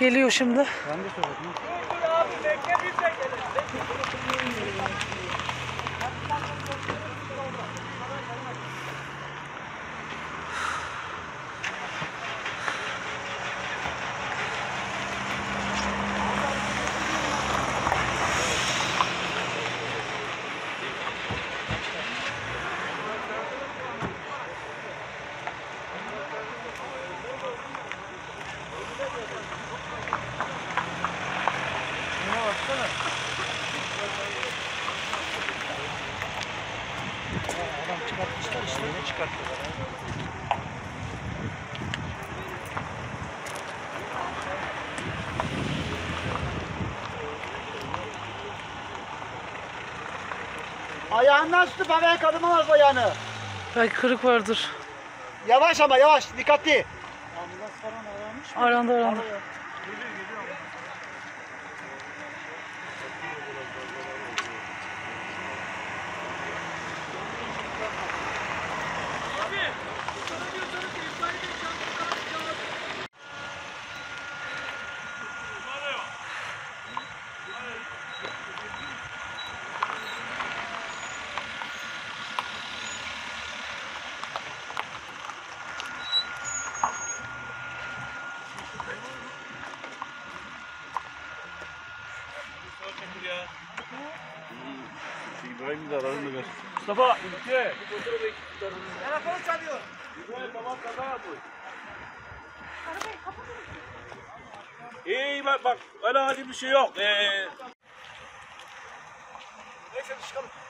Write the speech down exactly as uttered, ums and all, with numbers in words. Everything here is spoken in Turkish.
Geliyor şimdi. Ben de söyledim. Dur abi bekle biz de gelelim. Adam çıkartmışlar işte. Ne çıkarttılar? Ayağından tutup havaya kaldırmamaz ayağını. Belki kırık vardır. Yavaş ama yavaş, dikkatli. Ambulans falan aramış. Aranda aranda. Geliyor geliyor ambulans. İbrahim de aralarında ver. Mustafa ülke. Telefonu çalıyor. İbrahim tamam kaza yapmış. İyi bak bak öyle hadi bir şey yok. Ee... Neyse çıkalım.